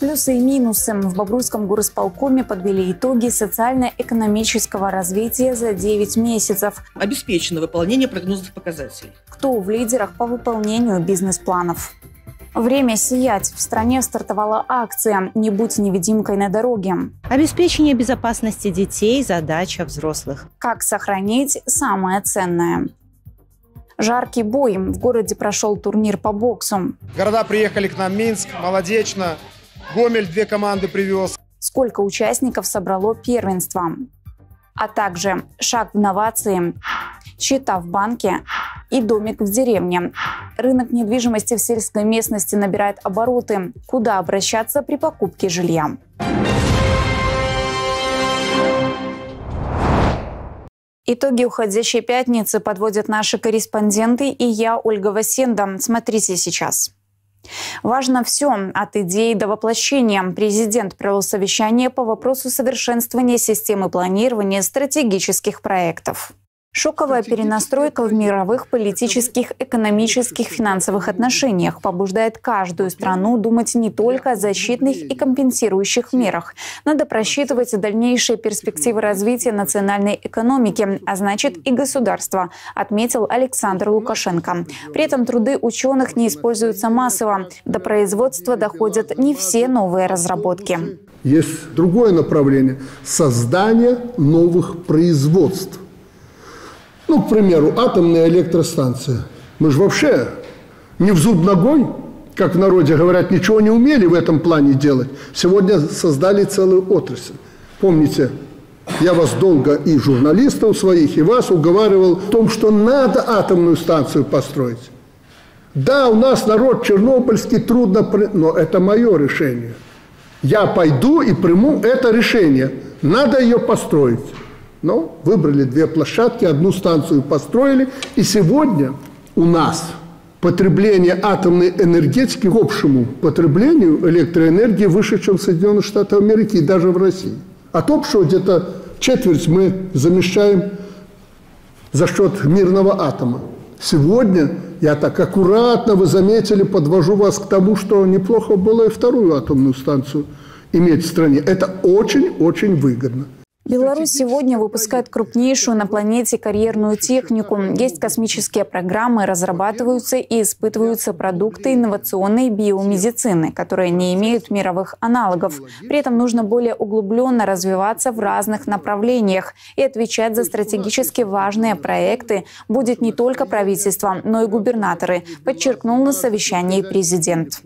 Плюсы и минусы. В Бобруйском горосполкоме подвели итоги социально-экономического развития за 9 месяцев. Обеспечено выполнение прогнозных показателей. Кто в лидерах по выполнению бизнес-планов? Время сиять. В стране стартовала акция «Не будь невидимкой на дороге». Обеспечение безопасности детей – задача взрослых. Как сохранить самое ценное? Жаркий бой. В городе прошел турнир по боксу. Города приехали к нам: Минск, Молодечно, Гомель 2 команды привез. Сколько участников собрало первенство? А также шаг в новации, счета в банке и домик в деревне. Рынок недвижимости в сельской местности набирает обороты. Куда обращаться при покупке жилья? Итоги уходящей пятницы подводят наши корреспонденты и я, Ольга Васенда. Смотрите сейчас. Важно все, от идеи до воплощения. Президент провел совещание по вопросу совершенствования системы планирования стратегических проектов. Шоковая перенастройка в мировых политических, экономических, финансовых отношениях побуждает каждую страну думать не только о защитных и компенсирующих мерах. Надо просчитывать дальнейшие перспективы развития национальной экономики, а значит и государства, отметил Александр Лукашенко. При этом труды ученых не используются массово. До производства доходят не все новые разработки. Есть другое направление – создание новых производств. Ну, к примеру, атомная электростанция. Мы же вообще не в зуб ногой, как в народе говорят, ничего не умели в этом плане делать. Сегодня создали целую отрасль. Помните, я вас долго и журналистов своих, и вас уговаривал в том, что надо атомную станцию построить. Да, у нас народ чернобыльский, трудно, но это мое решение. Я пойду и приму это решение. Надо ее построить. Но выбрали 2 площадки, 1 станцию построили. И сегодня у нас потребление атомной энергетики к общему потреблению электроэнергии выше, чем в Соединенных Штатах Америки и даже в России. От общего где-то четверть мы замещаем за счет мирного атома. Сегодня, я так аккуратно, вы заметили, подвожу вас к тому, что неплохо было и 2-ю атомную станцию иметь в стране. Это очень-очень выгодно. Беларусь сегодня выпускает крупнейшую на планете карьерную технику. Есть космические программы, разрабатываются и испытываются продукты инновационной биомедицины, которые не имеют мировых аналогов. При этом нужно более углубленно развиваться в разных направлениях. И отвечать за стратегически важные проекты будет не только правительство, но и губернаторы, подчеркнул на совещании президент.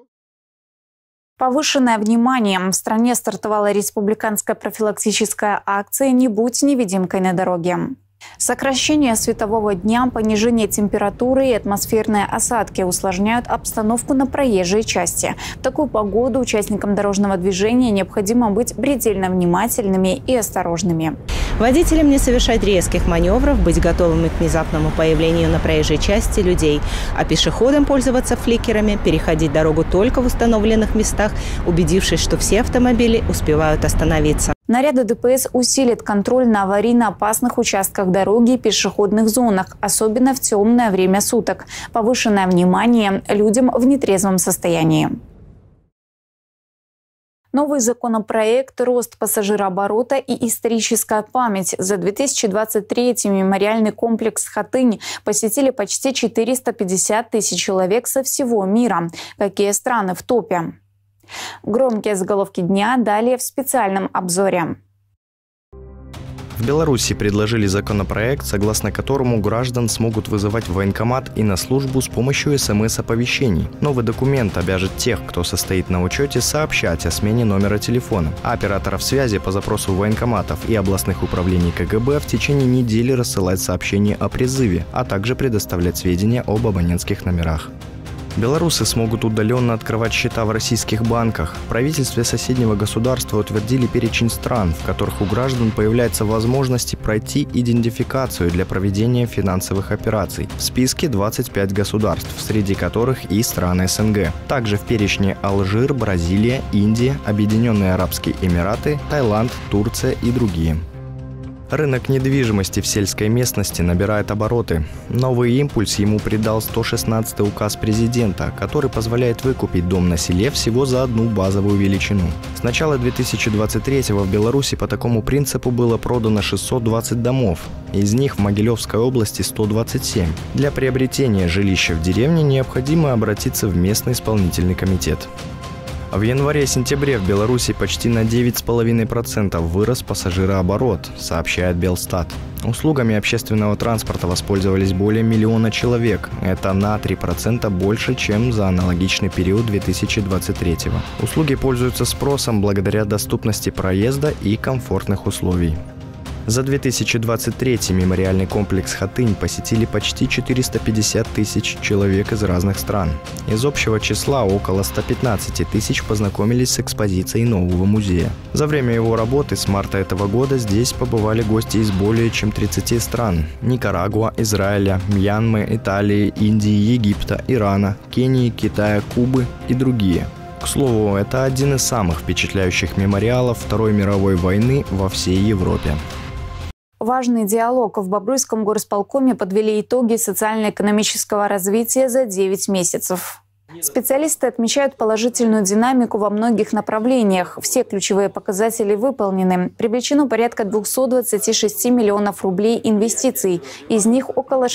Повышенное внимание. В стране стартовала республиканская профилактическая акция «Не будь невидимкой на дороге». Сокращение светового дня, понижение температуры и атмосферные осадки усложняют обстановку на проезжей части. В такую погоду участникам дорожного движения необходимо быть предельно внимательными и осторожными. Водителям не совершать резких маневров, быть готовыми к внезапному появлению на проезжей части людей, а пешеходам пользоваться фликерами, переходить дорогу только в установленных местах, убедившись, что все автомобили успевают остановиться. Наряды ДПС усилят контроль на аварийно опасных участках дороги и пешеходных зонах, особенно в темное время суток. Повышенное внимание людям в нетрезвом состоянии. Новый законопроект, рост пассажирооборота и историческая память. За 2023 мемориальный комплекс «Хатынь» посетили почти 450 тысяч человек со всего мира. Какие страны в топе? Громкие заголовки дня далее в специальном обзоре. В Беларуси предложили законопроект, согласно которому граждан смогут вызывать в военкомат и на службу с помощью СМС-оповещений. Новый документ обяжет тех, кто состоит на учете, сообщать о смене номера телефона. А операторов связи по запросу военкоматов и областных управлений КГБ в течение недели рассылать сообщения о призыве, а также предоставлять сведения об абонентских номерах. Белорусы смогут удаленно открывать счета в российских банках. В правительстве соседнего государства утвердили перечень стран, в которых у граждан появляются возможности пройти идентификацию для проведения финансовых операций. В списке 25 государств, среди которых и страны СНГ. Также в перечне Алжир, Бразилия, Индия, Объединенные Арабские Эмираты, Таиланд, Турция и другие. Рынок недвижимости в сельской местности набирает обороты. Новый импульс ему придал 116-й указ президента, который позволяет выкупить дом на селе всего за одну базовую величину. С начала 2023-го в Беларуси по такому принципу было продано 620 домов. Из них в Могилевской области 127. Для приобретения жилища в деревне необходимо обратиться в местный исполнительный комитет. В январе-сентябре в Беларуси почти на 9,5% вырос пассажирооборот, сообщает Белстат. Услугами общественного транспорта воспользовались более 1 миллиона человек. Это на 3% больше, чем за аналогичный период 2023-го. Услуги пользуются спросом благодаря доступности проезда и комфортных условий. За 2023 мемориальный комплекс «Хатынь» посетили почти 450 тысяч человек из разных стран. Из общего числа около 115 тысяч познакомились с экспозицией нового музея. За время его работы с марта этого года здесь побывали гости из более чем 30 стран – Никарагуа, Израиля, Мьянмы, Италии, Индии, Египта, Ирана, Кении, Китая, Кубы и другие. К слову, это один из самых впечатляющих мемориалов Второй мировой войны во всей Европе. Важный диалог. В Бобруйском горосполкоме подвели итоги социально-экономического развития за 9 месяцев. Специалисты отмечают положительную динамику во многих направлениях. Все ключевые показатели выполнены. Привлечено порядка 226 миллионов рублей инвестиций. Из них около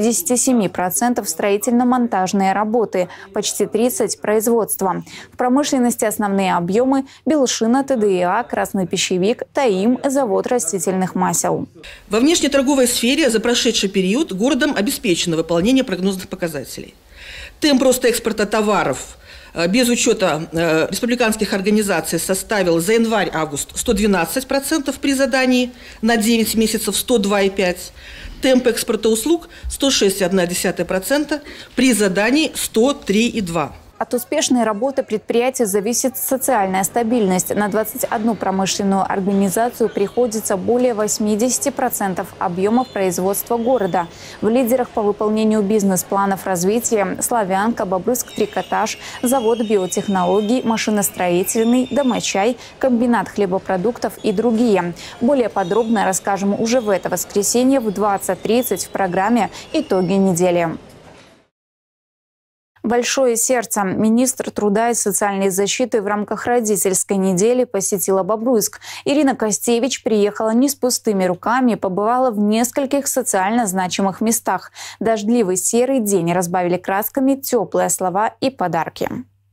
67% строительно-монтажные работы, почти 30% производства. В промышленности основные объемы – Белшина, ТДИА, Красный пищевик, ТАИМ, завод растительных масел. Во внешнеторговой сфере за прошедший период городом обеспечено выполнение прогнозных показателей. Темп роста экспорта товаров без учета республиканских организаций составил за январь-август 112% при задании, на 9 месяцев 102,5%. Темп экспорта услуг 106,1% при задании 103,2%. От успешной работы предприятия зависит социальная стабильность. На 21 промышленную организацию приходится более 80% объемов производства города. В лидерах по выполнению бизнес-планов развития Славянка, Бобруйск трикотаж, завод биотехнологий, машиностроительный, Домочай, комбинат хлебопродуктов и другие. Более подробно расскажем уже в это воскресенье в 20:30 в программе «Итоги недели». Большое сердце. Министр труда и социальной защиты в рамках родительской недели посетила Бобруйск. Ирина Костевич приехала не с пустыми руками, побывала в нескольких социально значимых местах. Дождливый серый день разбавили красками теплые слова и подарки.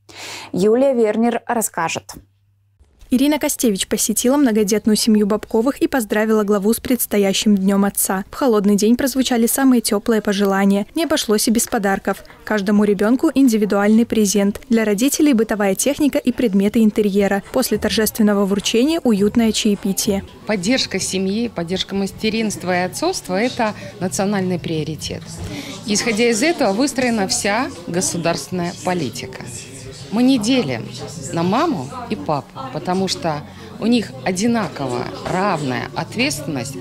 Юлия Вернер расскажет. Ирина Костевич посетила многодетную семью Бобковых и поздравила главу с предстоящим Днем Отца. В холодный день прозвучали самые теплые пожелания. Не обошлось и без подарков. Каждому ребенку индивидуальный презент. Для родителей бытовая техника и предметы интерьера. После торжественного вручения уютное чаепитие. Поддержка семьи, поддержка материнства и отцовства – это национальный приоритет. Исходя из этого выстроена вся государственная политика. Мы не делим на маму и папу, потому что у них одинаково равная ответственность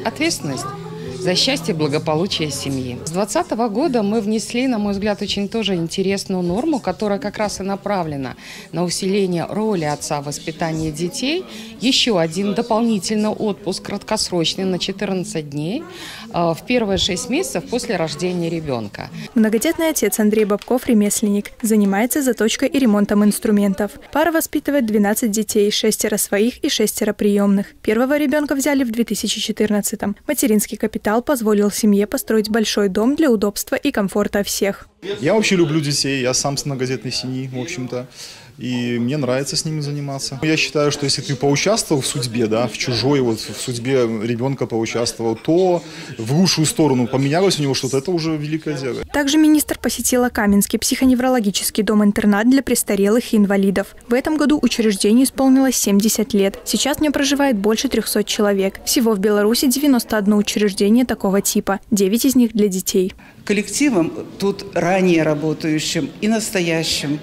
за счастье и благополучие семьи. С 2020 года мы внесли, на мой взгляд, очень тоже интересную норму, которая как раз и направлена на усиление роли отца в воспитании детей. Еще один дополнительный отпуск краткосрочный на 14 дней в первые 6 месяцев после рождения ребенка. Многодетный отец Андрей Бобков – ремесленник. Занимается заточкой и ремонтом инструментов. Пара воспитывает 12 детей, 6 своих и 6 приемных. Первого ребенка взяли в 2014-м. Материнский капитал позволил семье построить большой дом для удобства и комфорта всех. Я вообще люблю детей, я сам с многодетной семьи, в общем-то. И мне нравится с ними заниматься. Я считаю, что если ты поучаствовал в судьбе, да, в чужой, вот в судьбе ребенка поучаствовал, то в лучшую сторону поменялось у него что-то, это уже великое дело. Также министр посетила Каменский психоневрологический дом-интернат для престарелых и инвалидов. В этом году учреждению исполнилось 70 лет. Сейчас в нем проживает больше 300 человек. Всего в Беларуси 91 учреждение такого типа, 9 из них для детей. Коллективом, тут ранее работающим и настоящим,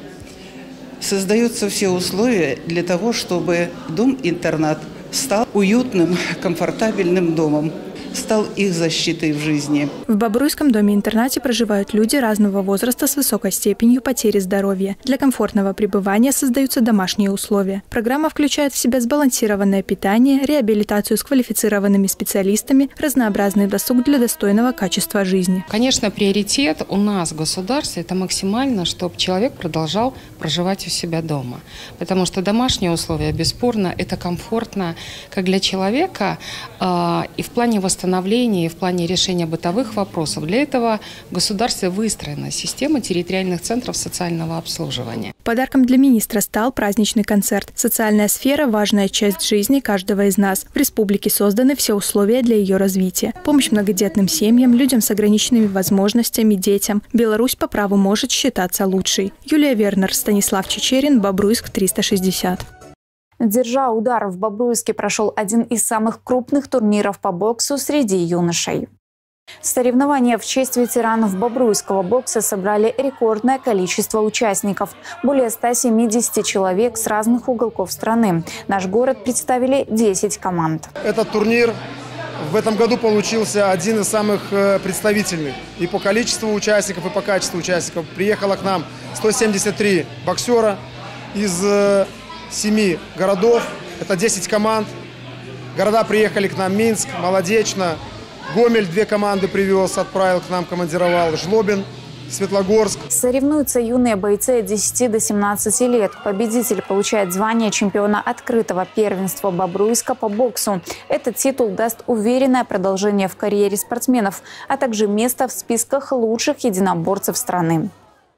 создаются все условия для того, чтобы дом-интернат стал уютным, комфортабельным домом. стал их защитой в жизни. В Бобруйском доме-интернате проживают люди разного возраста с высокой степенью потери здоровья. Для комфортного пребывания создаются домашние условия. Программа включает в себя сбалансированное питание, реабилитацию с квалифицированными специалистами, разнообразный досуг для достойного качества жизни. Конечно, приоритет у нас в государстве – это максимально, чтобы человек продолжал проживать у себя дома. Потому что домашние условия, бесспорно, это комфортно как для человека и в плане восстановления, и в плане решения бытовых вопросов. Для этого в государстве выстроена система территориальных центров социального обслуживания. Подарком для министра стал праздничный концерт. Социальная сфера – важная часть жизни каждого из нас. В республике созданы все условия для ее развития. Помощь многодетным семьям, людям с ограниченными возможностями, детям. Беларусь по праву может считаться лучшей. Юлия Вернер, Станислав Чечерин, Бобруйск, 360. Держа удар, в Бобруйске прошел один из самых крупных турниров по боксу среди юношей. Соревнования в честь ветеранов бобруйского бокса собрали рекордное количество участников – более 170 человек с разных уголков страны. Наш город представили 10 команд. Этот турнир в этом году получился один из самых представительных. И по количеству участников, и по качеству участников. Приехало к нам 173 боксера из 7 городов. Это 10 команд. Города приехали к нам: Минск, Молодечно, Гомель 2 команды привез, отправил к нам, командировал, Жлобин, Светлогорск. Соревнуются юные бойцы от 10 до 17 лет. Победитель получает звание чемпиона открытого первенства Бобруйска по боксу. Этот титул даст уверенное продолжение в карьере спортсменов, а также место в списках лучших единоборцев страны.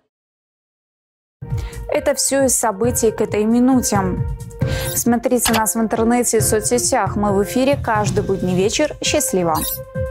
Это все из событий к этой минуте. Смотрите нас в интернете и соцсетях. Мы в эфире каждый будний вечер. Счастливо!